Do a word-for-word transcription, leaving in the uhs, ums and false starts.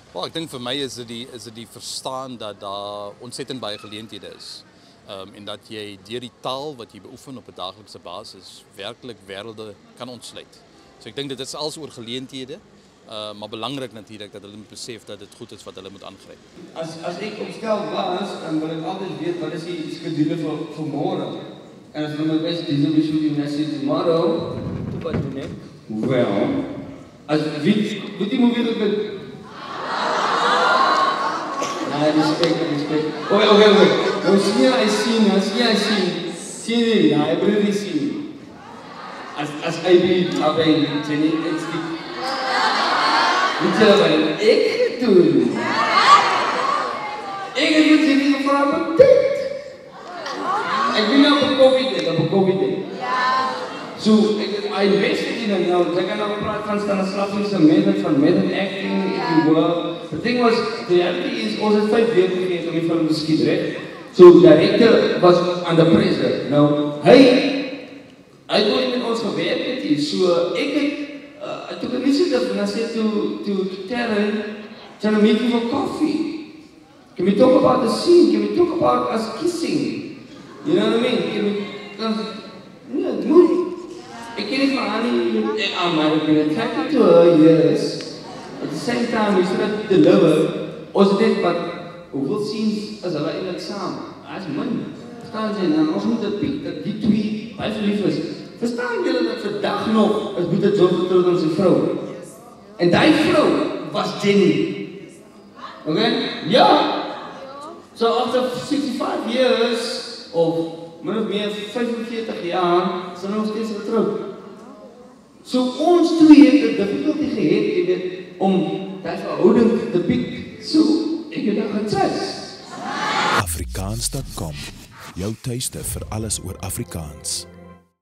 Wel, ek dink vir my is dit die is dit die verstaan dat daar ontsettend baie geleenthede is. Um, en dat jy deur die taal wat jy beoefen op 'n daaglikse basis werklik wêrelde kan ontsluit. So ek dink dit is als oor geleenthede, uh, maar belangrik natuurlik dat hulle moet besef dat dit goed is wat hulle moet aangryp. As as ek opstel was, dan wil ek altyd weet wat is die skedule vir vir môre. En as my best is we shooting message tomorrow, wat doen ek? Well, as wie weet die movie dat met I respect, I respect. Okay, okay, okay. Nou sien jy sien, nou sien jy sien. Sien jy, ja, ek bedoel nie sien. As as I be abeng, sien jy, ek skip. Weet jy wat ek doen? Ek het dit nie gevra op tyd. Ek ben nou op COVID dit, op COVID dit. Ja. So, ek I invested in it now. Ek kan nou praat van Stanislavski se method van method acting, if you will. The thing was, the reality is, ons het vyf weke gegee om die film te skiet, reg? So, die director was under pressure. Nou, hy, hy het nooit met ons gewerk het hier. So, ek het, uh, toe ek initiative, and I said to, to, to Terren, can I meet you for coffee? Can we talk about the scene? Can we talk about us kissing? You know what I mean? Can we, can, yeah, no. Ek ken nie van haar nie, I might have been attracted to her, yes. At the same time, we should have delivered, ons het wat, hoeveel scenes is hulle eintlik saam? As min. Verstaan jy, en ons moet het piek, dat die twee baie verlief is. Verstaan julle dat vandag nog, is Boeta John getroud aan sy vrou? En die vrou was Jenny. Okay? Ja. So after sixty-five years, of min of meer vyfenveertig jaar, is hulle nog steeds getroud. So ons twee het 'n difficulty gehad, jy weet, om die verhouding te piek. So, ek het dan getrus. Afrikaans punt com, jou tuiste vir alles oor Afrikaans.